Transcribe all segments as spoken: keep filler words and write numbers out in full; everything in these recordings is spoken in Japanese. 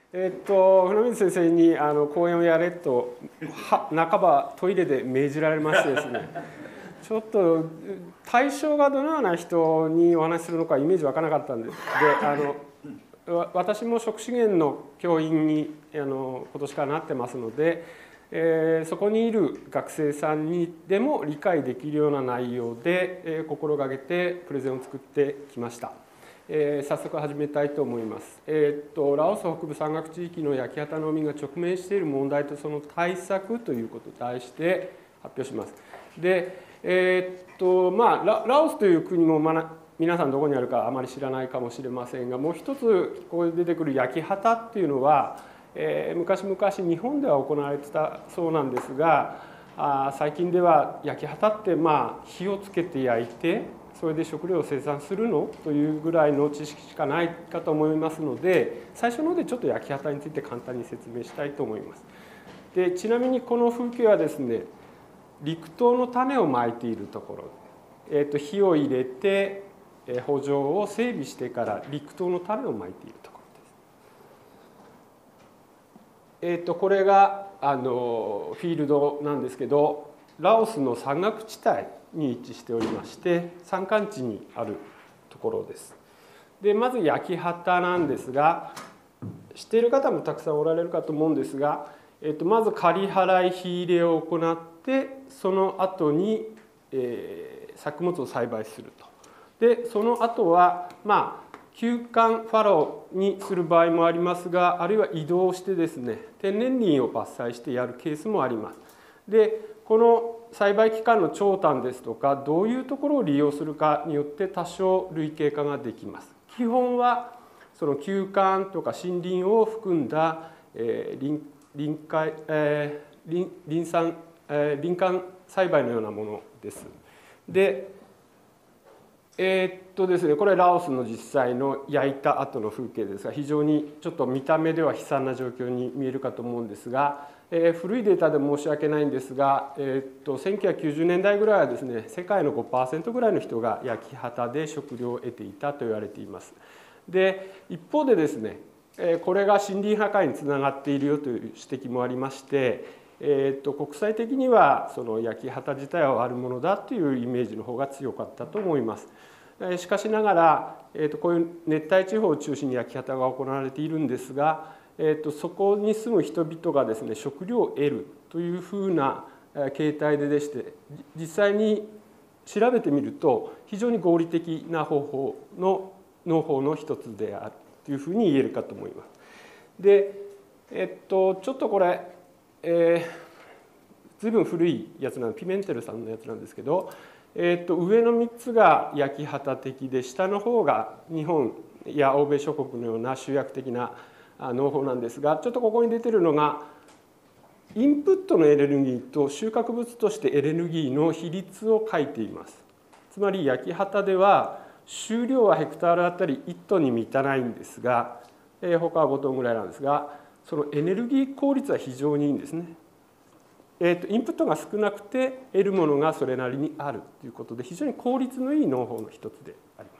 えっと船水先生にあの講演をやれとは半ばトイレで命じられましてですねちょっと対象がどのような人にお話しするのかイメージ湧かなかったんです。であの私も食資源の教員にあの今年からなってますので、えー、そこにいる学生さんにでも理解できるような内容で、えー、心がけてプレゼンを作ってきました。えー、早速始めたいと思います。えー、っとラオス北部山岳地域の焼き畑農民が直面している問題とその対策ということに対して発表します。で、えー、っとまあ ラ, ラオスという国も、まあ、皆さんどこにあるかあまり知らないかもしれませんが、もう一つここで出てくる焼き畑っていうのは、えー、昔々日本では行われてたそうなんですが、あ最近では焼き畑ってまあ火をつけて焼いてそれで食料を生産するのというぐらいの知識しかないかと思いますので、最初のでちょっと焼き畑について簡単に説明したいと思います。でちなみにこの風景はですね、陸稲の種をまいているところ、えー、と火を入れて圃場を整備してから陸稲の種をまいているところです。えー、とこれがあのフィールドなんですけど、ラオスの山岳地帯に位置しておりまして、山間地にあるところです。でまず焼き畑なんですが、知っている方もたくさんおられるかと思うんですが、えー、とまず刈り払い火入れを行って、その後に、えー、作物を栽培すると。でその後はまあ休館ファローにする場合もありますが、あるいは移動してですね天然林を伐採してやるケースもあります。でこの栽培期間の長短ですとか、どういうところを利用するかによって多少類型化ができます。基本はその休館とか森林を含んだ、えー、林林海、えー、林林産、えー、林間栽培のようなものです。でえー、っとですね、これラオスの実際の焼いた後の風景ですが、非常にちょっと見た目では悲惨な状況に見えるかと思うんですが、えー、古いデータで申し訳ないんですが、えー、っとせんきゅうひゃくきゅうじゅうねんだいぐらいはですね、世界の ごパーセント ぐらいの人が焼き畑で食料を得ていたと言われています。で一方でですね、これが森林破壊につながっているよという指摘もありまして、えー、っと国際的にはその焼き畑自体は悪者だというイメージの方が強かったと思います。しかしながら、えー、とこういう熱帯地方を中心に焼き畑が行われているんですが、えー、とそこに住む人々がですね食料を得るというふうな形態ででして、実際に調べてみると非常に合理的な方法の農法の一つであるというふうに言えるかと思います。で、えっとちょっとこれ、えー、随分古いやつなの、ピメンテルさんのやつなんですけど、えー、と上のみっつが焼き畑的で、下の方が日本や欧米諸国のような集約的な農法なんですが、ちょっとここに出てるのがインプットのエネルギーと収穫物としてエネルギーの比率を書いています。つまり焼き畑では収量はヘクタールあたりいちトンに満たないんですが、えー、他はごトンぐらいなんですが、そのエネルギー効率は非常にいいんですね。えー、とインプットが少なくて得るものがそれなりにあるということで、非常に効率のいい農法の一つであります。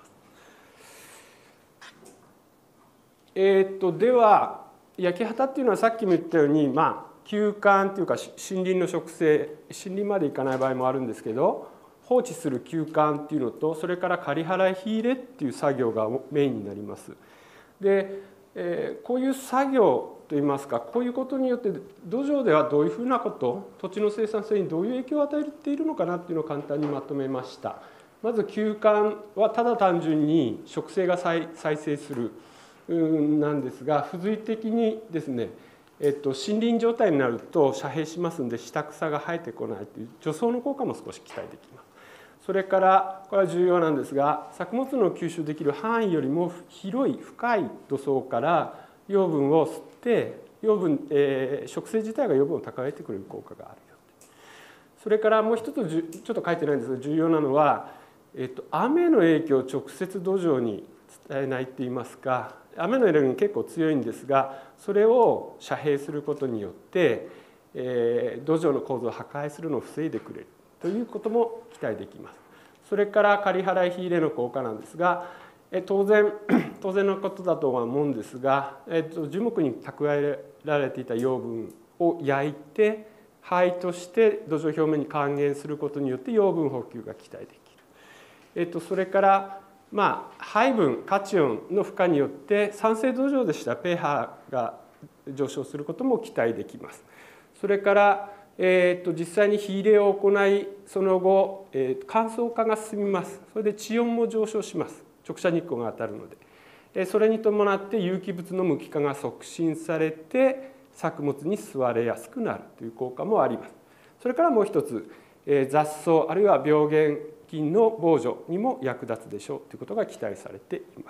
えー、とでは焼き畑っていうのはさっきも言ったように、まあ休館というか森林の植生、森林までいかない場合もあるんですけど、放置する休館っていうのと、それから刈り払い火入れっていう作業がメインになります。で、えー、こういう作業といいますか、こういうことによって土壌ではどういうふうなこと、土地の生産性にどういう影響を与えているのかなっていうのを簡単にまとめました。まず休館はただ単純に植生が 再, 再生するなんですが、付随的にですね、えっと、森林状態になると遮蔽しますので下草が生えてこないという除草の効果も少し期待できます。それからこれは重要なんですが、作物の吸収できる範囲よりも広い深い土層から養分を吸って養分、えー、植生自体が養分を蓄えてくれる効果があるよ。それからもう一つちょっと書いてないんですが重要なのは、えっと、雨の影響を直接土壌に伝えないっていいますか、雨のエネルギー結構強いんですが、それを遮蔽することによって、えー、土壌の構造を破壊するのを防いでくれるということも期待できます。それから刈り払い火入れの効果なんですが、 え当然当然のことだとは思うんですが、えっと、樹木に蓄えられていた養分を焼いて灰として土壌表面に還元することによって養分補給が期待できる。えっと、それからまあ配分カチオンの負荷によって酸性土壌でしたら pH が上昇することも期待できます。それから、えー、と実際に火入れを行いその後、えー、乾燥化が進みます。それで地温も上昇します。直射日光が当たるので、それに伴って有機物の無機化が促進されて作物に吸われやすくなるという効果もあります。それからもう一つ、雑草あるいは病原菌の防除にも役立つでしょうということが期待されています。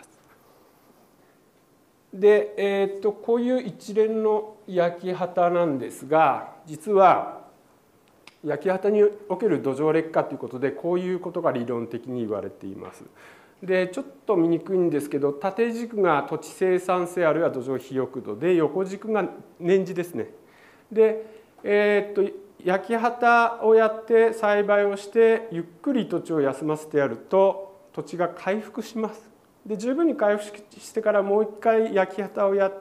で、えー、とこういう一連の焼き畑なんですが、実は焼き畑における土壌劣化ということでこういうことが理論的に言われています。でちょっと見にくいんですけど、縦軸が土地生産性あるいは土壌肥沃度で、横軸が年次ですね。で、えー、っと焼き畑をやって栽培をしてゆっくり土地を休ませてやると土地が回復します。で十分に回復してからもう一回焼き畑をやって、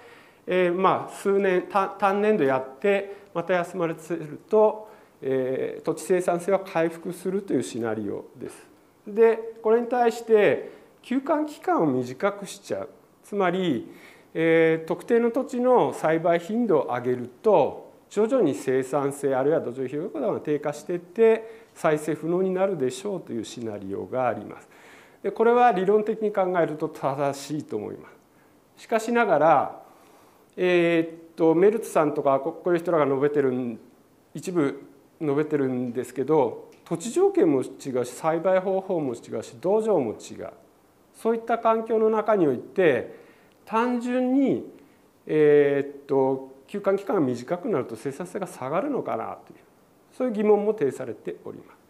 えー、まあ数年単年度やってまた休ませると、えー、土地生産性は回復するというシナリオです。でこれに対して休館期間を短くしちゃう、つまり、えー、特定の土地の栽培頻度を上げると徐々に生産性あるいは土壌肥沃度が低下していって再生不能になるでしょうというシナリオがあります。でこれは理論的に考えると正しいと思います。しかしながら、えー、っとメルツさんとかこういう人らが述べてる一部述べてるんですけど、土地条件も違うし栽培方法も違うし土壌も違う、そういった環境の中において単純に、えー、っと休館期間が短くなると生産性が下がるのかなという、そういう疑問も呈されております。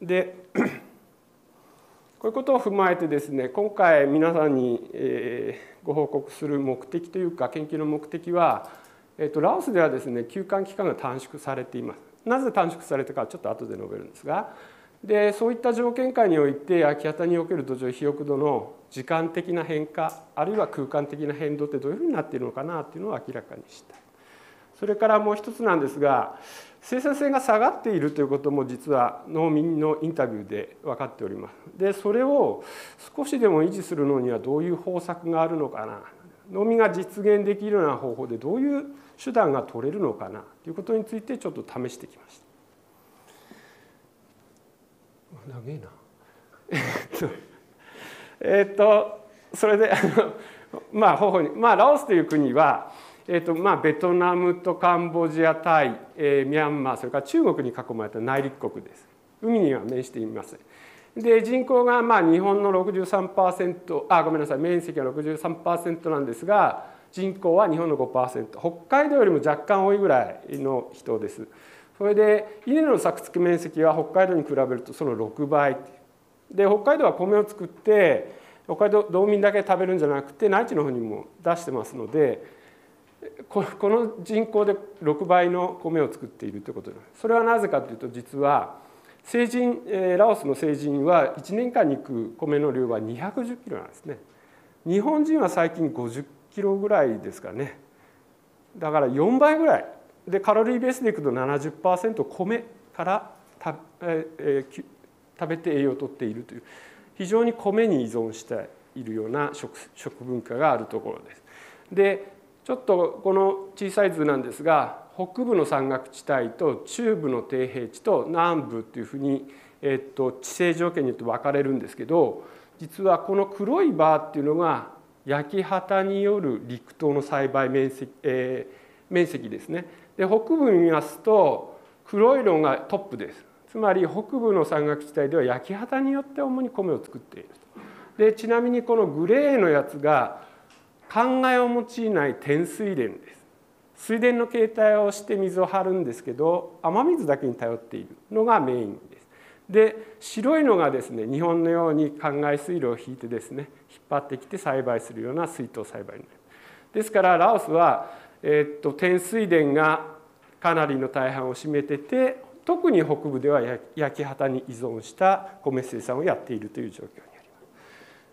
でこういうことを踏まえてですね、今回皆さんに、えー、ご報告する目的というか研究の目的は、えー、とラオスではですね休館期間が短縮されています。なぜ短縮されたかはちょっと後で述べるんですが、でそういった条件下において焼き畑における土壌肥沃度の時間的な変化あるいは空間的な変動ってどういうふうになっているのかなというのを明らかにしたい。それからもう一つなんですが、生産性が下がっているということも実は農民のインタビューで分かっております。でそれを少しでも維持するのにはどういう方策があるのかな、農民が実現できるような方法でどういう手段が取れるのかなということについてちょっと試してきました。長いな。えっとそれでまあ方法にまあラオスという国はえーとまあ、ベトナムとカンボジア、タイ、えー、ミャンマー、それから中国に囲まれた内陸国です。海には面していません。で人口がまあ日本の ろくじゅうさんパーセント、あごめんなさい、面積が ろくじゅうさんパーセント なんですが、人口は日本の ごパーセント、北海道よりも若干多いぐらいの人です。それで稲の作付面積は北海道に比べるとそのろくばいで、北海道は米を作って北海道道民だけ食べるんじゃなくて内地の方にも出してますので、この人口でろくばいの米を作っているということです。それはなぜかというと、実は成人ラオスの成人はいちねんかんに行く米の量はにひゃくじゅっキロなんですね。日本人は最近ごじゅっキロぐらいですかね。だからよんばいぐらいで、カロリーベースでいくと ななじゅっパーセント 米からた、えー、食べて栄養をとっているという、非常に米に依存しているような 食, 食文化があるところです。でちょっとこの小さい図なんですが、北部の山岳地帯と中部の低平地と南部というふうに、えっと、地勢条件によって分かれるんですけど、実はこの黒いバーっていうのが焼き畑による陸東の栽培面積、えー、面積ですね。で北部見ますと黒いのがトップです。つまり北部の山岳地帯では焼き畑によって主に米を作っていると。でちなみにこのグレーのやつが灌漑を用いない天水田です。水田の形態をして水を張るんですけど、雨水だけに頼っているのがメインです。で白いのがですね、日本のように灌漑水路を引いてですね引っ張ってきて栽培するような水耕栽培になる。ですからラオスは、えー、っと天水田がかなりの大半を占めてて、特に北部では焼き畑に依存した米生産をやっているという状況にあります。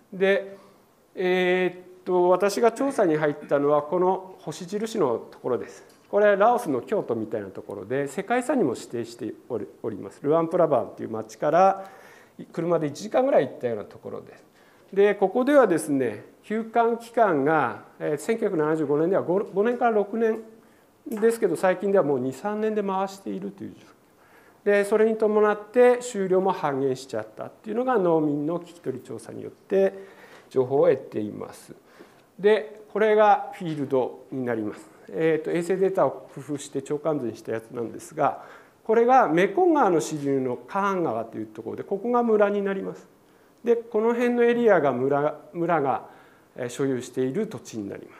で、えー、っと私が調査に入ったのはこの星印のところです。これはラオスの京都みたいなところで世界遺産にも指定しております。ルアンプラバンという町から車でいちじかんぐらい行ったようなところです。でここではですね、休館期間がせんきゅうひゃくななじゅうごねんでは 5, 5年からろくねんですけど、最近ではもうにさんねんで回しているという状況で、それに伴って収量も半減しちゃったっていうのが農民の聞き取り調査によって情報を得ています。でこれがフィールドになります。えー、と衛星データを工夫して長関図にしたやつなんですが、これがメコン川の支流のカーン川というところで、ここが村になります。でこの辺のエリアが 村, 村が所有している土地になります。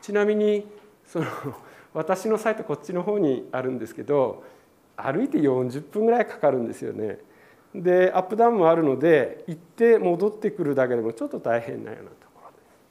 ちなみにその私のサイトこっちの方にあるんですけど、歩いてよんじゅっぷんぐらいかかるんですよね。でアップダウンもあるので、行って戻ってくるだけでもちょっと大変なようなとこ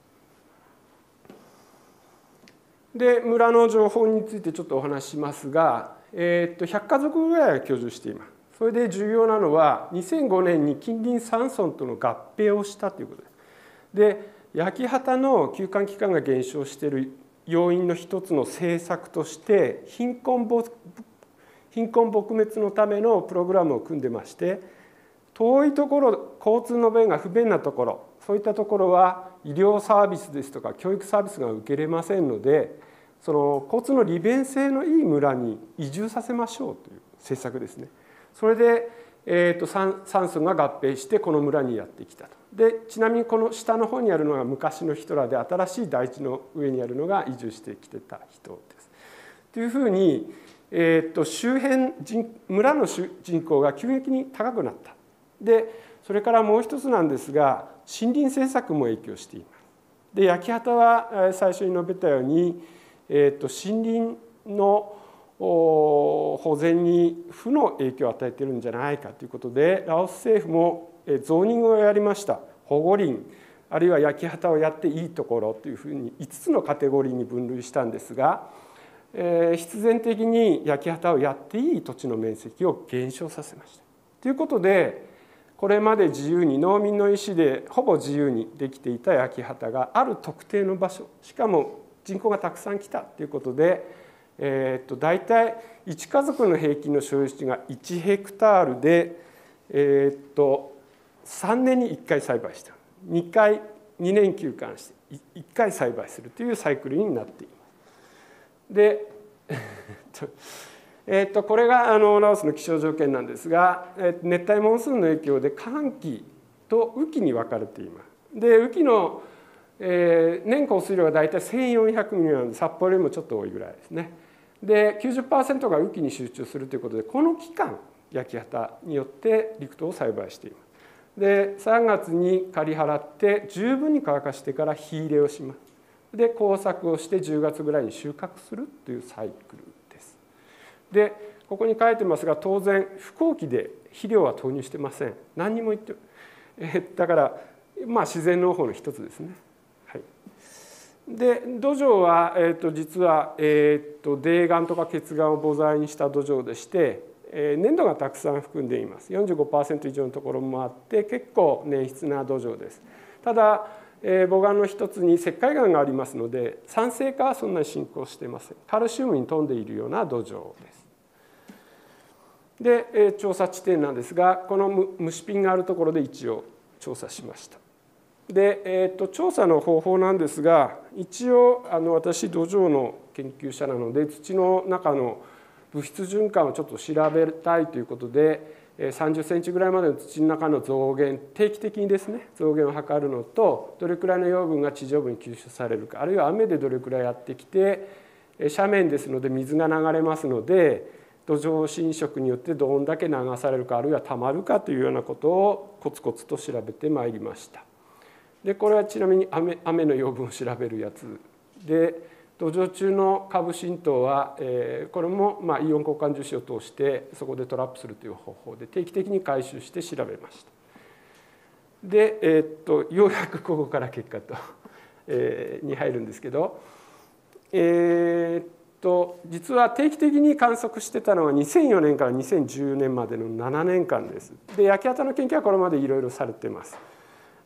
ろです。で村の情報についてちょっとお話ししますが、えー、っとひゃくかぞくぐらいが居住しています。それで重要なのはにせんごねんに近隣さん村との合併をしたということです。で焼き畑の休館期間が減少している要因の一つの政策として貧困撲貧困撲滅のためのプログラムを組んでまして、遠いところ、交通の便が不便なところ、そういったところは医療サービスですとか教育サービスが受けれませんので、その交通の利便性のいい村に移住させましょうという政策ですね。それで、えー、とさん村が合併してこの村にやってきたと。でちなみにこの下の方にあるのが昔の人らで、新しい台地の上にあるのが移住してきてた人です。というふうに、えー、と周辺人村の人口が急激に高くなった。でそれからもう一つなんですが、森林政策も影響しています。で焼き畑は最初に述べたように、えー、と森林の保全に負の影響を与えているんじゃないかということで、ラオス政府もゾーニングをやりました。保護林、あるいは焼き畑をやっていいところというふうにいつつのカテゴリーに分類したんですが、えー、必然的に焼き畑をやっていい土地の面積を減少させました。ということで、これまで自由に農民の意思でほぼ自由にできていた焼き畑がある特定の場所、しかも人口がたくさん来たということで、えー、っと大体いち家族の平均の所有地がいちヘクタールで、えー、っとさんねんにいっかい栽培した、にかいにねん休館していっかい栽培するというサイクルになっています。でえー、とこれがあのラオスの気象条件なんですが、熱帯モンスーンの影響で乾季と雨季に分かれています。で雨季の、えー、年降水量が大体せんよんひゃくミリなので、札幌よりもちょっと多いぐらいですね。で きゅうじゅっパーセント が雨季に集中するということで、この期間焼き畑によって陸稲を栽培しています。でさんがつに刈り払って十分に乾かしてから火入れをします。で耕作をしてじゅうがつぐらいに収穫するというサイクルです。でここに書いてますが、当然不耕期で肥料は投入してません。何にも言って、えだからまあ自然農法の一つですね。はい、で土壌は、えー、と実は、えー、と泥岩とか血岩を母材にした土壌でして、えー、粘土がたくさん含んでいます。 よんじゅうごパーセント 以上のところもあって、結構粘質な土壌です。ただえー、母岩の一つに石灰岩がありますので、酸性化はそんなに進行していません。カルシウムに富んでいるような土壌です。で、えー、調査地点なんですが、この虫ピンがあるところで一応調査しました。で、えー、と調査の方法なんですが、一応あの私土壌の研究者なので、土の中の物質循環をちょっと調べたいということで、さんじゅっセンチぐらいまでの土の中の増減、定期的にですね増減を測るのと、どれくらいの養分が地上部に吸収されるか、あるいは雨でどれくらいやってきて、斜面ですので水が流れますので、土壌侵食によってどんだけ流されるか、あるいはたまるかというようなことをコツコツと調べてまいりました。でこれはちなみに 雨, 雨の養分を調べるやつで、土壌中の下部浸透は、えー、これもまあイオン交換樹脂を通してそこでトラップするという方法で定期的に回収して調べました。で、えー、っとようやくここから結果と、えー、に入るんですけど、えー、っと実は定期的に観測してたのはにせんよねんからにせんじゅうねんまでのななねんかんです。で焼き畑の研究はこれまでいろいろされています。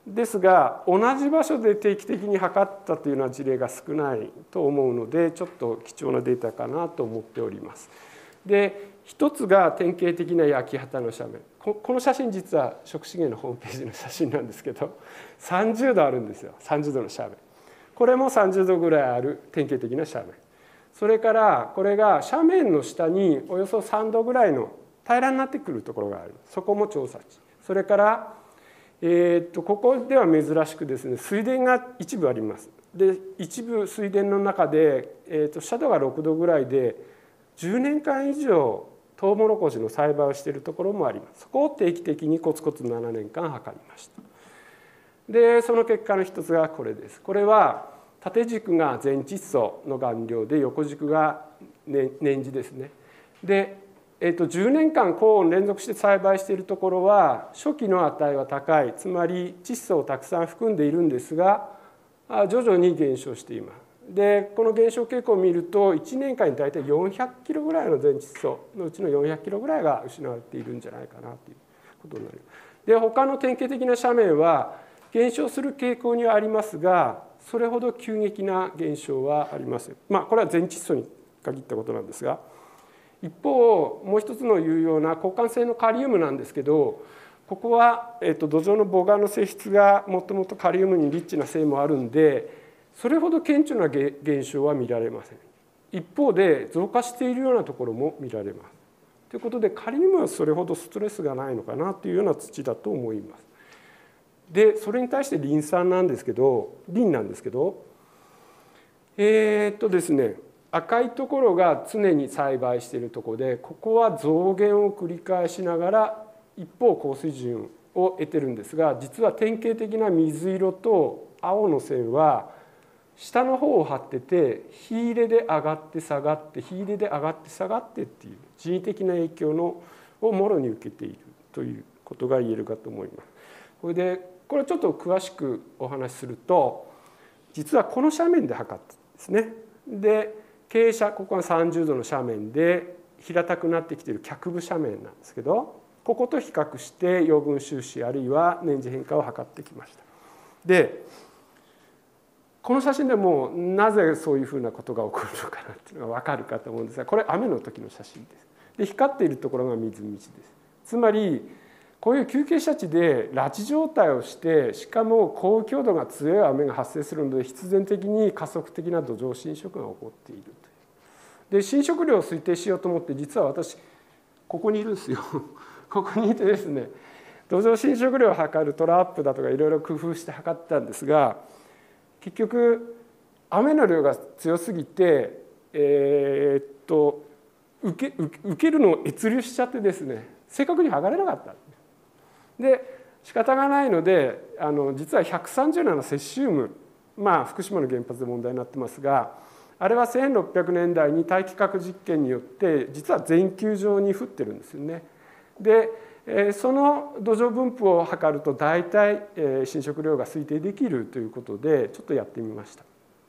ですが同じ場所で定期的に測ったというような事例が少ないと思うので、ちょっと貴重なデータかなと思っております。で一つが典型的な焼き畑の斜面。この写真実は食資源のホームページの写真なんですけど、さんじゅうどあるんですよ。さんじゅうどの斜面。これもさんじゅうどぐらいある典型的な斜面。それからこれが斜面の下におよそさんどぐらいの平らになってくるところがある。そこも調査地。それからえー、とここでは珍しくですね、水田が一部あります。で一部水田の中で、えー、と斜度がろくどぐらいでじゅうねんかん以上トウモロコシの栽培をしているところもあります。そこを定期的にコツコツななねんかん測りました。でその結果の一つがこれです。これは縦軸が全窒素の含量で横軸が年次ですね。でえー、とじゅうねんかん高温連続して栽培しているところは初期の値は高い、つまり窒素をたくさん含んでいるんですが徐々に減少しています。でこの減少傾向を見るといちねんかんに大体よんひゃくキロぐらいの全窒素のうちのよんひゃくキロぐらいが失われているんじゃないかなということになります。で他の典型的な斜面は減少する傾向にはありますが、それほど急激な減少はありません。まあこれは全窒素に限ったことなんですが、一方もう一つの有用な交換性のカリウムなんですけど、ここは、えー、と土壌の母岩の性質がもともとカリウムにリッチな性もあるんで、それほど顕著な減少は見られません。一方で増加しているようなところも見られます。ということでカリウムはそれほどストレスがないのかなというような土だと思います。でそれに対してリン酸なんですけどリンなんですけどえー、っとですね赤いところが常に栽培しているところで、ここは増減を繰り返しながら一方高水準を得てるんですが、実は典型的な水色と青の線は下の方を張ってて、火入れで上がって下がって火入れで上がって下がってっていう人為的な影響のをもろに受けているということが言えるかと思います。これでこれちょっと詳しくお話しすると、実はこの斜面で測ったんですね。で傾斜、ここがさんじゅうどの斜面で平たくなってきている脚部斜面なんですけど、ここと比較して養分収支あるいは年次変化を測ってきました。でこの写真でもなぜそういうふうなことが起こるのかなっていうのが分かるかと思うんですが、これ雨の時の写真です。で光っているところが水道です。つまりこういう急傾斜地で裸地状態をして、しかも高強度が強い雨が発生するので必然的に加速的な土壌侵食が起こっているという。で侵食量を推定しようと思って、実は私ここにいるんですよここにいてですね、土壌侵食量を測るトラップだとかいろいろ工夫して測ったんですが、結局雨の量が強すぎて、えー、っと受け、受けるのを越流しちゃってですね、正確に測れなかった。で仕方がないので、あの実はひゃくさんじゅうななセシウム、まあ福島の原発で問題になってますが、あれはせんろっぴゃくねんだいに大気核実験によって実は全球状に降ってるんですよね。でその土壌分布を測ると大体侵食量が推定できるということでちょっとやってみました。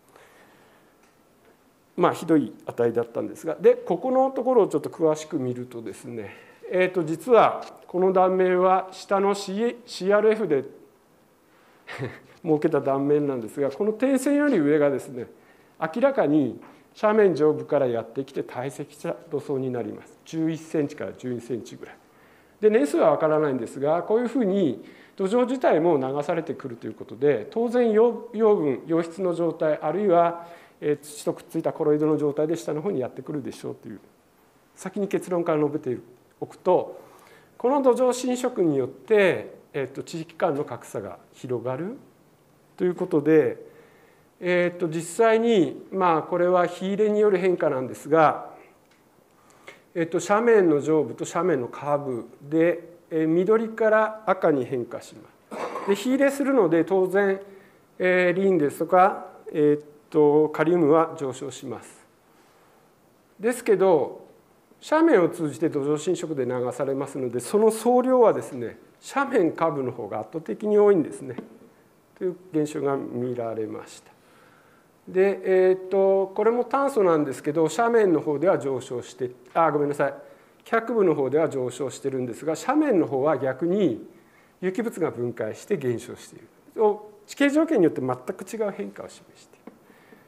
まあひどい値だったんですが、でここのところをちょっと詳しく見るとですね、えー、と実はこの断面は下の シーアールエフ で設けた断面なんですが、この点線より上がですね明らかに斜面上部からやってきて堆積した土層になります。じゅういっセンチからじゅうにセンチぐらいで、年数は分からないんですが、こういうふうに土壌自体も流されてくるということで、当然養分養質の状態あるいは土とくっついたコロイドの状態で下の方にやってくるでしょうという、先に結論から述べておくと、この土壌侵食によって、えー、と地域間の格差が広がるということで、えー、と実際にまあこれは火入れによる変化なんですが、えー、と斜面の上部と斜面の下部で、えー、緑から赤に変化します。で火入れするので当然、えー、リンですとか、えー、とカリウムは上昇します。ですけど斜面を通じて土壌侵食で流されますので、その総量はですね斜面下部の方が圧倒的に多いんですねという現象が見られました。で、えー、とこれも炭素なんですけど、斜面の方では上昇してあごめんなさい脚部の方では上昇してるんですが、斜面の方は逆に有機物が分解して減少している。 地形条件によって全く違う変化を示している。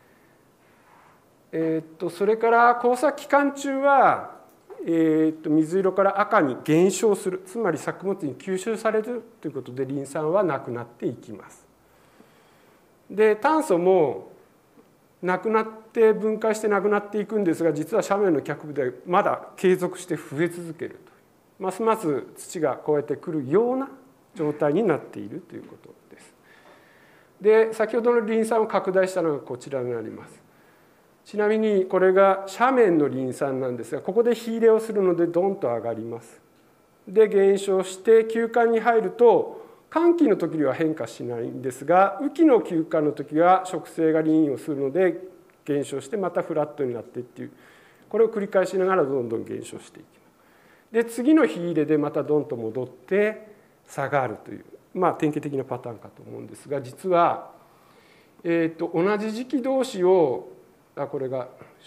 えー、とそれから耕作期間中は、えー、と水色から赤に減少する、つまり作物に吸収されるということでリン酸はなくなっていきます。で炭素もなくなって分解してなくなっていくんですが、実は斜面の脚部でまだ継続して増え続けると、ますます土が超えてくるような状態になっているということです。で先ほどのリン酸を拡大したのがこちらになります。ちなみにこれが斜面のリン酸なんですが、ここで火入れをするのでドンと上がります。で減少して休館に入ると乾季の時には変化しないんですが、雨季の休館の時は植生が輪をするので減少してまたフラットになってっていう、これを繰り返しながらどんどん減少していきます。で次の火入れでまたドンと戻って下がるという、まあ典型的なパターンかと思うんですが、実は、えー、と同じ時期同士をあこれが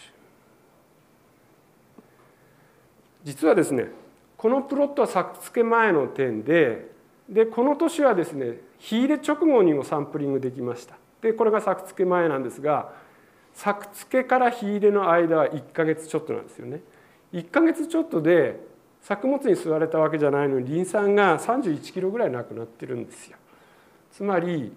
実はですね、このプロットは作付け前の点で、でこの年はですね火入れ直後にもサンプリングできました。でこれが作付け前なんですが、作付けから火入れの間はいっかげつちょっとなんですよね。いっかげつちょっとで作物に吸われたわけじゃないのにリン酸がさんじゅういちキロぐらいなくなってるんですよ。つまり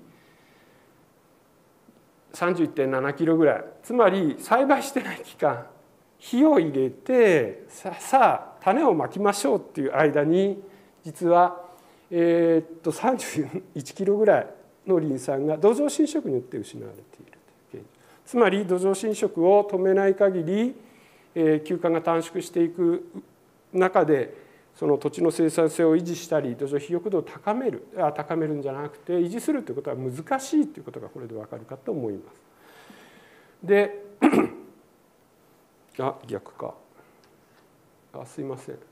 さんじゅういってんななキロぐらい、つまり栽培してない期間、火を入れてさあ種をまきましょうっていう間に実は、えー、っとさんじゅういちキロぐらいのリン酸が土壌侵食によって失われているという。つまり土壌侵食を止めない限り、えー、休館が短縮していく中でその土地の生産性を維持したり土壌肥沃度を高めるあ高めるんじゃなくて維持するということは難しいということがこれで分かるかと思います。であ逆かあすいません。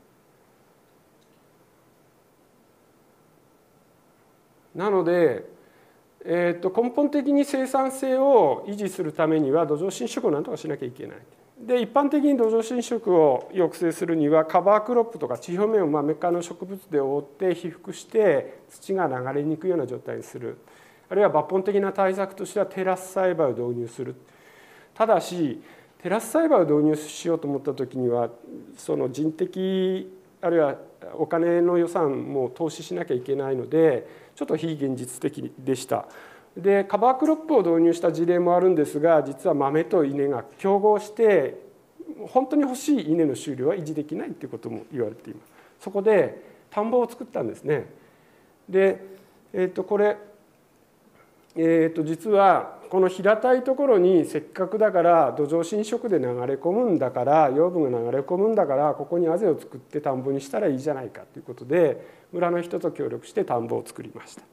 なので、えー、と根本的に生産性を維持するためには土壌侵食を何とかしなきゃいけない。で一般的に土壌侵食を抑制するにはカバークロップとか地表面を豆科の植物で覆って被覆して土が流れにくいような状態にする、あるいは抜本的な対策としてはテラス栽培を導入する。ただしテラス栽培を導入しようと思った時にはその人的あるいはお金の予算も投資しなきゃいけないのでちょっと非現実的でした。でカバークロップを導入した事例もあるんですが、実は豆と稲が競合して本当に欲しい稲の収量は維持できないということも言われています。そこで田んぼを作ったんですね。で、えー、とこれ、えー、と実はこの平たいところにせっかくだから土壌侵食で流れ込むんだから養分が流れ込むんだからここにあぜを作って田んぼにしたらいいじゃないかということで村の人と協力して田んぼを作りました。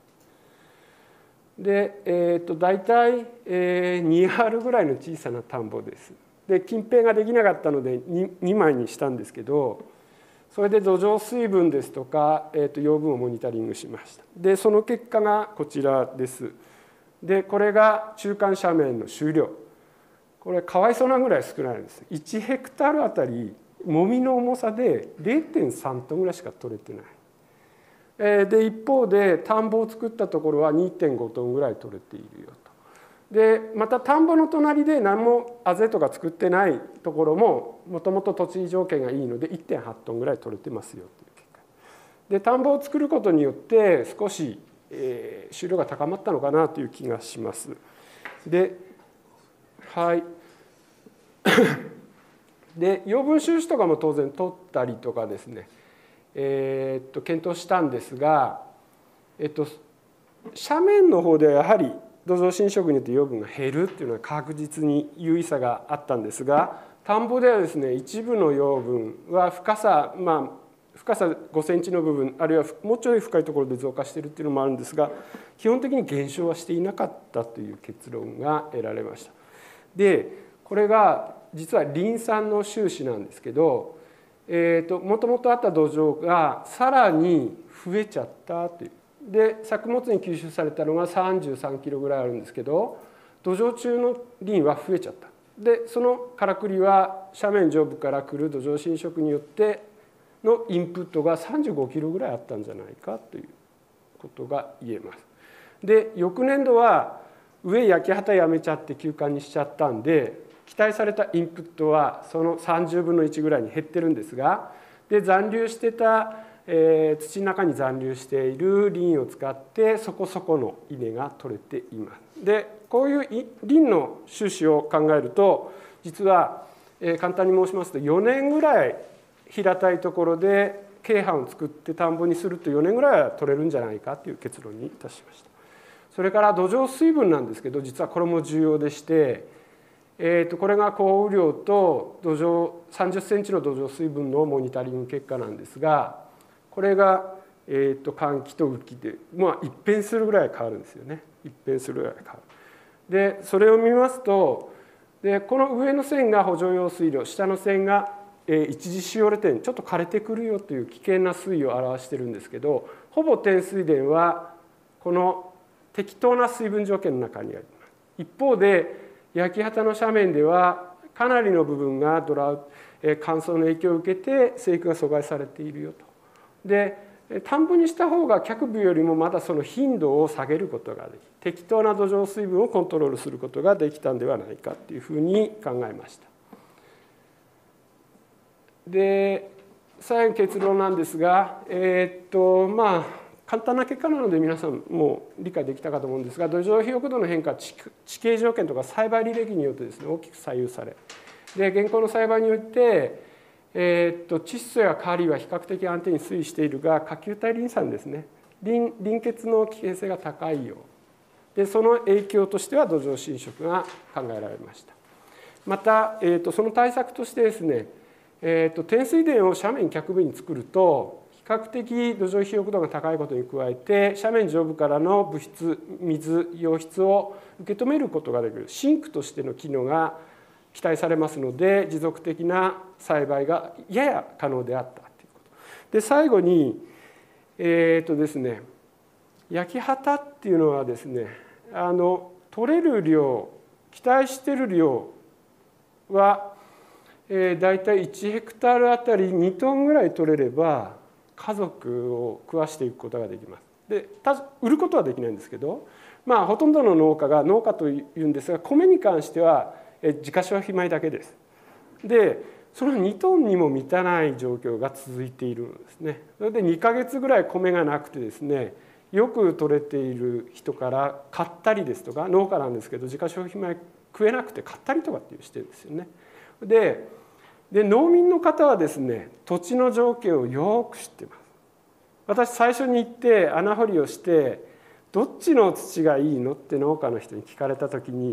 で、えー、と大体、えー、にアールぐらいの小さな田んぼです。で近辺ができなかったので 2, にまいにしたんですけど、それで土壌水分ですとか、えー、と養分をモニタリングしました。でその結果がこちらです。でこれが中間斜面の収量、これかわいそうなぐらい少ないんです。いちヘクタールあたりもみの重さで れいてんさんトンぐらいしか取れてない。で一方で田んぼを作ったところは にてんごトンぐらい取れているよと。でまた田んぼの隣で何もあぜとか作ってないところももともと土地条件がいいので いってんはちトンぐらい取れてますよという結果で、田んぼを作ることによって少し、えー、収量が高まったのかなという気がします。ではいで養分収支とかも当然取ったりとかですね、えー、っと検討したんですが、えっと、斜面の方ではやはり土壌侵食によって養分が減るっていうのは確実に有意差があったんですが、田んぼではですね一部の養分は深さまあ深さごセンチの部分あるいはもうちょい深いところで増加しているっていうのもあるんですが、基本的に減少はしていなかったという結論が得られました。でこれが実はリン酸の収支なんですけど、えー、ともともとあった土壌がさらに増えちゃったという。で作物に吸収されたのがさんじゅうさんキロぐらいあるんですけど、土壌中のリンは増えちゃった。でそのからくりは斜面上部から来る土壌侵食によってのインプットがさんじゅうごキロぐらいあったんじゃないかということが言えます。 で翌年度は上焼き畑やめちゃって休館にしちゃったんで、期待されたインプットはそのさんじゅうぶんのいちぐらいに減ってるんですが、で残留してた、えー、土の中に残留しているリンを使ってそこそこの稲が取れています。でこういうリンの収支を考えると、実は、えー、簡単に申しますとよねんぐらい平たいところで径範を作って田んぼにするとよねんぐらいは取れるんじゃないかという結論にいたしました。それから土壌水分なんですけど、実はこれも重要でして、えー、とこれが降雨量と土壌さんじゅっセンチの土壌水分のモニタリング結果なんですが、これが、えー、と乾季と雨季で、まあ、一変するぐらい変わるんですよね。一変するぐらい変わる。でそれを見ますと、でこの上の線が補助用水量、下の線が一次使用点、ちょっと枯れてくるよという危険な水位を表しているんですけど、ほぼ天水田はこの適当な水分条件の中にあります。一方で焼き畑の斜面ではかなりの部分がドラウ乾燥の影響を受けて生育が阻害されているよと。で田んぼにした方が脚部よりもまだその頻度を下げることができ、適当な土壌水分をコントロールすることができたんではないかというふうに考えました。で最後結論なんですが、えー、っとまあ簡単な結果なので皆さんもう理解できたかと思うんですが、土壌肥沃度の変化は地形条件とか栽培履歴によってですね大きく左右され、で現行の栽培によって、えー、っと窒素やカリは比較的安定に推移しているが、可球体リン酸ですね、リンリン結の危険性が高いようで、その影響としては土壌侵食が考えられました。また、えー、っとその対策としてですね、えー、と天水田を斜面脚部に作ると比較的土壌肥沃度が高いことに加えて、斜面上部からの物質、水、溶質を受け止めることができるシンクとしての機能が期待されますので、持続的な栽培がやや可能であったということで、最後にえっ、ー、とですね焼き畑っていうのはですね、あの取れる量、期待している量はえー、大体いちヘクタールあたりにトンぐらい取れれば家族を食わしていくことができます。で売ることはできないんですけど、まあほとんどの農家が農家というんですが、米に関しては自家消費米だけです。でそのにトンにも満たない状況が続いているんですね。それでにかげつぐらい米がなくてですね、よく取れている人から買ったりですとか、農家なんですけど自家消費米食えなくて買ったりとかっていうしてるんですよね。でで農民の方はですね、土地の条件をよく知っています。私最初に行って穴掘りをして、どっちの土がいいのって農家の人に聞かれた時に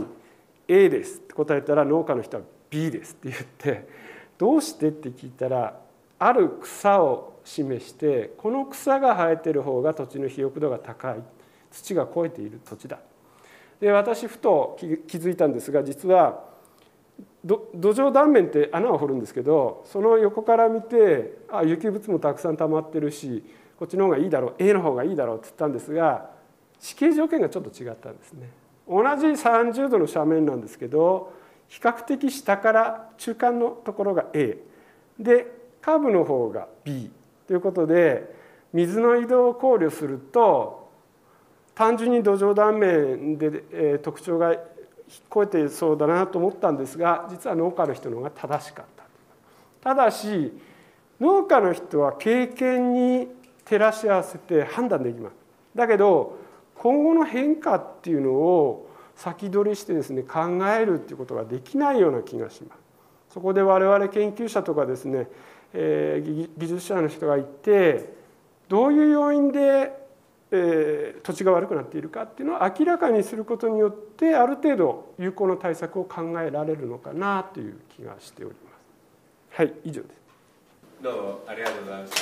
A ですって答えたら、農家の人は B ですって言って、どうしてって聞いたら、ある草を示して、この草が生えてる方が土地の肥沃度が高い、土が肥えている土地だ。で私ふと気づいたんですが、実は土壌断面って穴を掘るんですけど、その横から見て、あ有機物もたくさん溜まってるし、こっちの方がいいだろう、 A の方がいいだろうって言ったんですが、地形条件がちょっと違ったんですね。同じさんじゅうどの斜面なんですけど、比較的下から中間のところが A で下部の方が B ということで、水の移動を考慮すると単純に土壌断面で、えー、特徴が超えてそうだなと思ったんですが、実は農家の人の方が正しかった。ただし農家の人は経験に照らし合わせて判断できます。だけど今後の変化っていうのを先取りしてですね考えるっていうことができないような気がします。そこで我々研究者とかですね、えー、技術者の人がいて、どういう要因でえー、土地が悪くなっているかっていうのを明らかにすることによって、ある程度有効な対策を考えられるのかなという気がしております。はい、以上です。 どうもありがとうございました。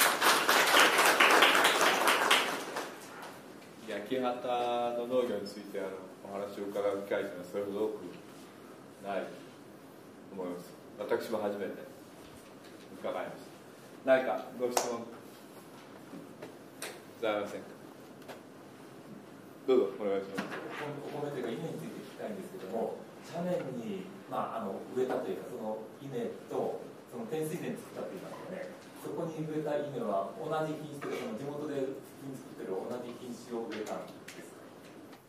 焼き畑の農業についてあのお話を伺う機会というのはそれほど多くないと思います。私も初めて伺いました。何かご質問ございませんか。どうぞお願いします。 お米というか稲について聞きたいんですけども、斜面に、まあ、あの植えたというか、その稲とその天水田作ったって言いますかね、そこに植えた稲は同じ品種で、その地元で普通に作ってる同じ品種を植えたんですか。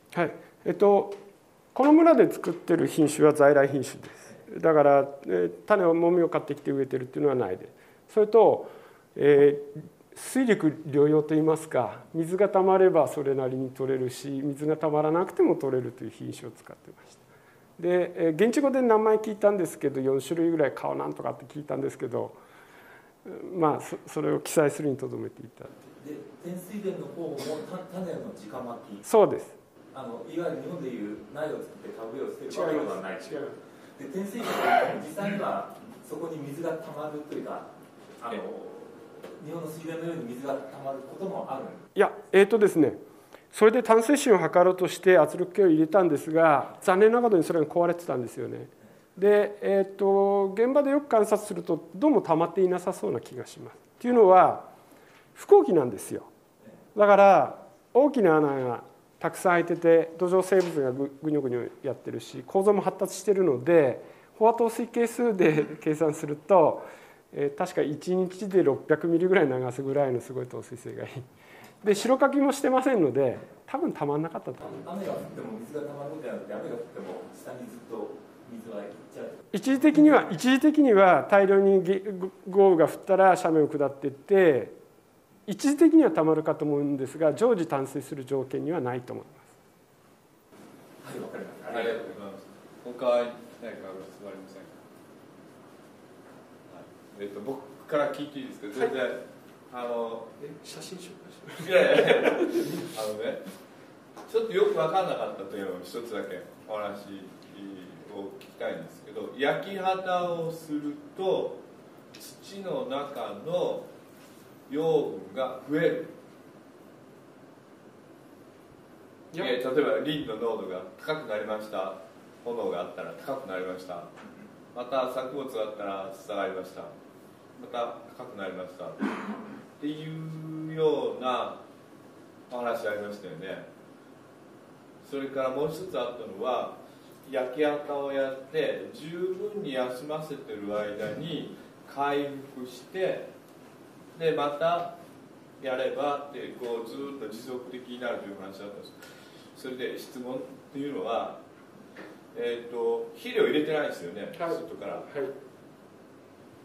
はい、えっとこの村で作ってる品種は在来品種です。だから、え種をもみを買ってきて植えてるっていうのはないです。それと、えー、水陸両用といいますか、水がたまればそれなりに取れるし、水がたまらなくても取れるという品種を使ってました。で、えー、現地語で名前聞いたんですけど、よん種類ぐらい顔なんとかって聞いたんですけど、まあ そ, それを記載するにとどめていた。 で、天水田の方も種の直まき。 そうです。 あのいわゆる日本でいう苗を作って株を捨てるわけではない。 違います。 で、天水田は実際にはそこに水がたまるというか、あの日本の水田のように水がたまることもある。 いや、えーとですね、それで淡水深を測ろうとして圧力計を入れたんですが、残念なことにそれが壊れてたんですよね。で、えーと現場でよく観察するとどうもたまっていなさそうな気がします。っていうのは不耕起なんですよ。だから大きな穴がたくさん開いてて、土壌生物がぐぐにょぐにょやってるし、構造も発達してるので、飽和透水係数で計算すると、えー、確かいちにちでろっぴゃくミリぐらい流すぐらいのすごい透水性がいい。で、白かきもしてませんので、多分たまんなかったと思う。 雨が降っても水がたまるんじゃなくて、雨が降っても下にずっと水はいっちゃう。 一時的には一時的には大量に豪雨が降ったら斜面を下っていって、一時的にはたまるかと思うんですが、常時淡水する条件にはないと思います。 はい、わかりました。 ありがとうございます。他は何かご質問ありませんか。はい、えっと僕から聞いていいですか。全然、はい、あのえ写真紹介します。 いやいやいやあのね、ちょっとよく分からなかったというのを一つだけお話を聞きたいんですけど、焼き畑をすると土の中の養分が増える。いや、例えばリンの濃度が高くなりました、炎があったら高くなりました、また作物があったら下がりました、また高くなりましたっていうようなお話ありましたよね。それからもう一つあったのは、焼き畑をやって十分に休ませてる間に回復して、でまたやればってこうずっと持続的になるという話だったんです。それで質問っていうのは、えーと、肥料入れてないですよね、はい、外から、はい、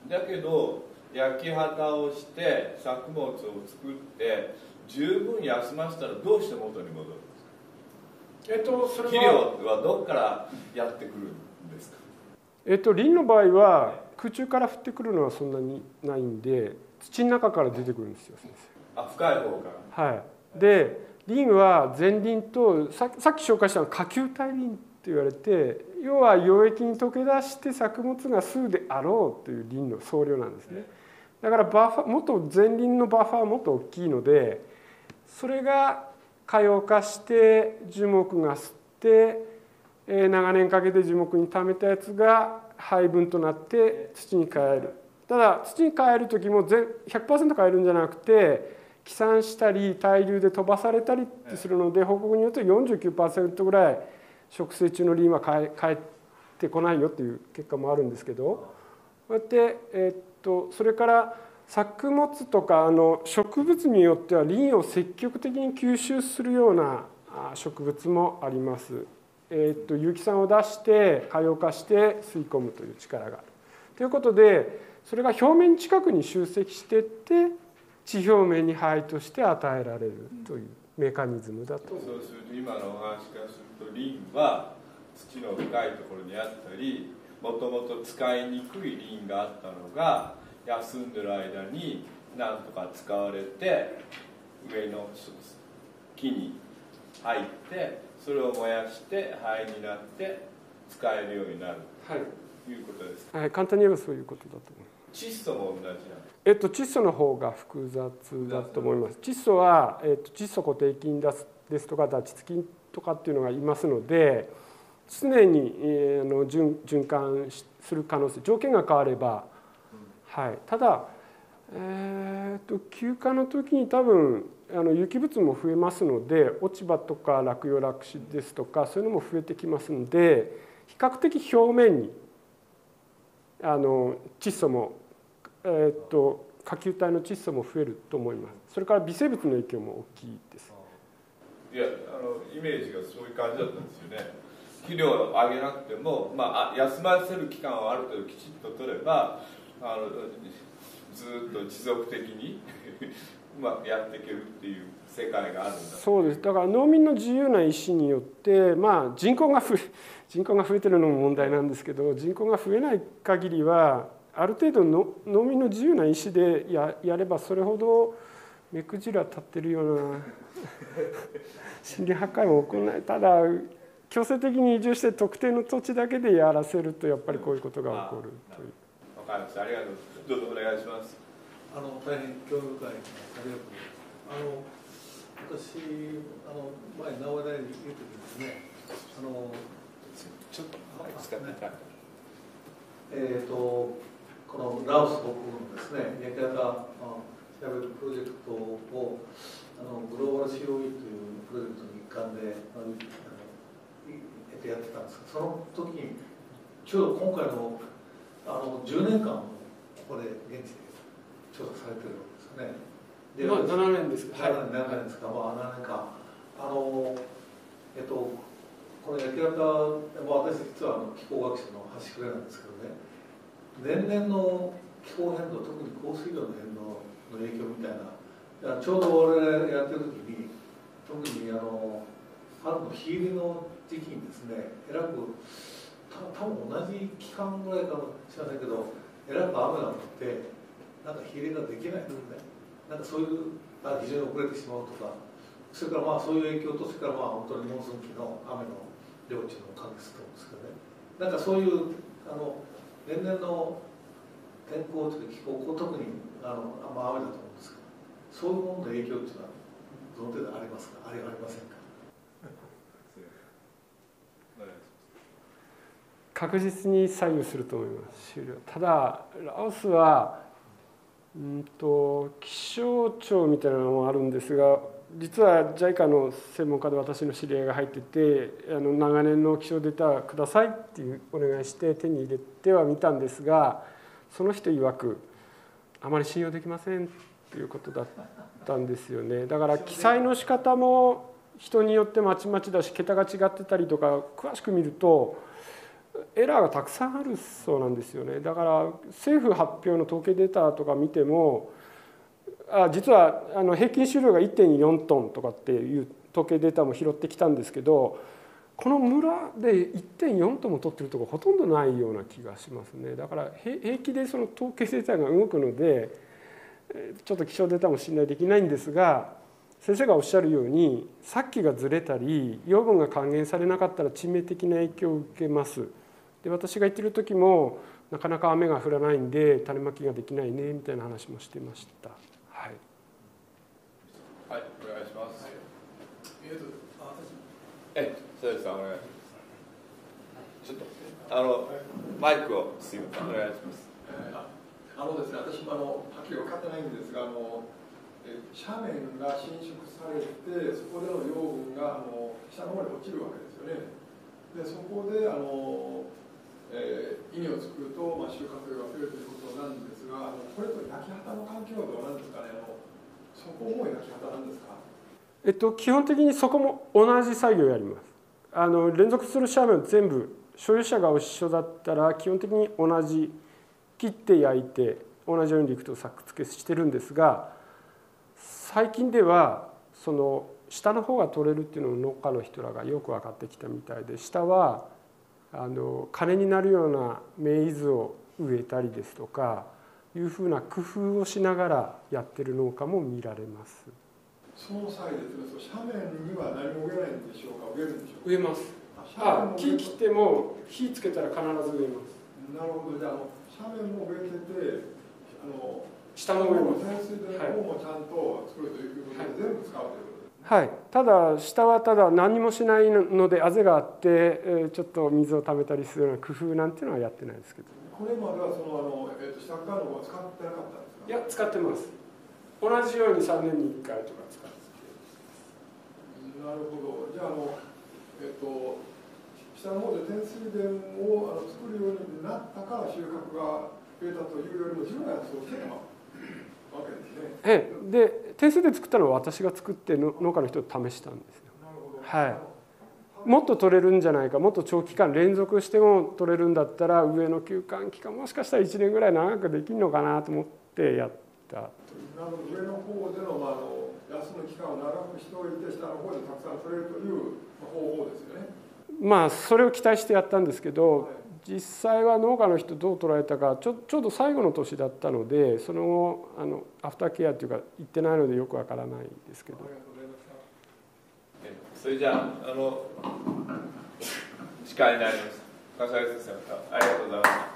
だけど焼き畑をして作物を作って十分休ませたらどうして元に戻るんですか。えーと、それは肥料はどこからやってくるんですか。 えーと、リンの場合は空中から降ってくるのはそんなにないんで、土の中から出てくるんですよ、先生。 あ、深い方から。 はい。で、リンは前輪とさっき紹介したのは下球体リンと言われて、要は溶液に溶け出して作物が吸うであろうというリンの総量なんですね。だからバッファもっと前輪のバッファーはもっと大きいので、それが可用化して樹木が吸って、長年かけて樹木に溜めたやつが配分となって土に変える。ただ土に変える時も ひゃくパーセント 変えるんじゃなくて、飛散したり対流で飛ばされたりするので、報告によると よんじゅうきゅうパーセント ぐらい植生中のリンは返ってこないよという結果もあるんですけど、こうやって、えー、っとそれから作物とかあの植物によってはリンを積極的に吸収するような植物もあります。えー、っと有機酸を出して可用化して吸い込むという力がある。ということで、それが表面近くに集積していって地表面に灰として与えられるというメカニズムだと。 そうすると今のお話からすると、リンは土の深いところにあったり、もともと使いにくいリンがあったのが休んでる間に何とか使われて上の木に入って、それを燃やして灰になって使えるようになる、はい、ということですか。 はい、簡単に言えばそういうことだと思います。 窒素も同じなんです。 えっと、窒素の方が複雑だと思います。窒素は、えっと、窒素固定菌ですとか脱窒菌とかっていうのがいますので、常に、えー、の 循, 循環する可能性、条件が変われば、うん、はい、ただ、えー、っと休暇の時に多分あの有機物も増えますので、落ち葉とか落葉落枝ですとかそういうのも増えてきますので、比較的表面にあの窒素もえー、と下球体の窒素も増えると思います。それから微生物の影響も大きいです。 いやあのイメージがそういう感じだったんですよね。肥料をあげなくても、まあ、休ませる期間をある程度きちっと取ればあのずっと持続的にうまくやっていけるっていう世界があるんだ。 そうです。だから農民の自由な意思によって、まあ、人口が増え人口が増えてるのも問題なんですけど、人口が増えない限りはある程度の農民の自由な意思で や, やればそれほど目くじら立ってるような森林破壊も起こらない。ただ強制的に移住して特定の土地だけでやらせるとやっぱりこういうことが起こるという。 わかりました。ありがとう。どうぞお願いします。 あの大変興味深いありがとうございます。あの私あの前名古屋大にいる時ですね。あのちょっと前使ってた。 えっ、ー、とこのラオス北部のですね焼き方調べるプロジェクトをあのグローバル シーオーイー というプロジェクトの一環であのやってたんですが、その時にちょうど今回のあのじゅうねんかんここで現地で調査されてるわけですよね。で、 まあ、ななねんですか。 はい、ななねんですか。まあななねんかんあのえっとこの焼き方、まあ、私実はあの気候学者の端くれなんですけどね、年々の気候変動、特に降水量の変動の影響みたいな、ちょうど我々やってる時に特にあの春の日入りの時期にですね、えらくた多分同じ期間ぐらいかもしれませんけど、えらく雨が降ってなんか日入りができないとかね、なんかそういうあ非常に遅れてしまうとか、それからまあそういう影響と、それからまあ本当にモンスーン期の雨の量っていうのを関係すると思うんですけどね、なんかそういうあの年々の天候というか気候、特にあの、まあ、雨だと思うんですけど、そういうものの影響っていうのはどの程度ありますか、ありありませんか。 確実に左右すると思います。ただラオスはうんと気象庁みたいなのもあるんですが、実は ジャイカ の専門家で私の知り合いが入ってて、あの長年の気象データくださいっていうお願いして手に入れてはみたんですが、その人曰くあまり信用できませんっていうことだったんですよね。だから記載の仕方も人によってまちまちだし、桁が違ってたりとか、詳しく見るとエラーがたくさんあるそうなんですよね。だから政府発表の統計データとか見ても、あ実はあの平均収量が いってんよん トンとかっていう統計データも拾ってきたんですけど、この村で いってんよん トンも取ってるところほとんどないような気がしますね。だから平気でその統計データが動くので、ちょっと気象データも信頼できないんですが、先生がおっしゃるようにさっきがずれたり養分が還元されなかったら致命的な影響を受けます。で私が言ってる時もなかなか雨が降らないんで種まきができないねみたいな話もしてました。はい。 はい、お願いします。 えっと、あ、私。 え、佐々木さんお願いします。ちょっとあのマイクをすいませんお願いします。 えー、あ, あのですね、私もあのはっきり分かってないんですが、あのえ斜面が伸縮されて、そこでの養分があの下の方に落ちるわけですよね。でそこであの、えー、稲を作ると、まあ、収穫が増えるということなんですが、あのこれと焼き畑の環境はどうなんですかね。あのそこも焼き畑なんですか。 えっと基本的にそこも同じ作業をやります。あの連続する斜面を全部所有者が一緒だったら基本的に同じ切って焼いて同じように陸と作付けしてるんですが、最近ではその下の方が取れるっていうのを農家の人らがよく分かってきたみたいで、下はあの金になるようなメイズを植えたりですとかいうふうな工夫をしながらやってる農家も見られます。 その際ですね、斜面には何も植えないんでしょうか。植えるんでしょうか。 植えます。あ、木切っても火つけたら必ず植えます。 なるほど。じゃあ、あの斜面も植えてて、あの下も植えます。 潜水での方もちゃんと作るということで、はい、全部使うということです。 はい、ただ下はただ何もしないのであぜがあってちょっと水をためたりするような工夫なんていうのはやってないですけど。 これまではそのあの、えー、と下側の方は使ってなかったんですか。 いや使ってます。同じようにさんねんにいっかいとか使って。 なるほど。じゃあ、あのえっ、ー、と下の方で天水田をあの作るようになったから収穫が増えたというよりも自分がそうしてたわけですね。 ええ、で天水田作ったのは私が作っての農家の人を試したんですよ。 なるはい、もっと取れるんじゃないか、もっと長期間連続しても取れるんだったら上の休館期間もしかしたらいちねんぐらい長くできるのかなと思ってやった。 なので上の方での、まあ、あの休む期間を長くしておいて下の方でたくさん取れるという方法ですよね。 まあそれを期待してやったんですけど、はい、実際は農家の人どう捉えたか、ちょ、ちょうど最後の年だったので、その後あのアフターケアというか行ってないのでよくわからないですけど。 それじゃあ、あの時間になりました。笠井先生、ありがとうございました。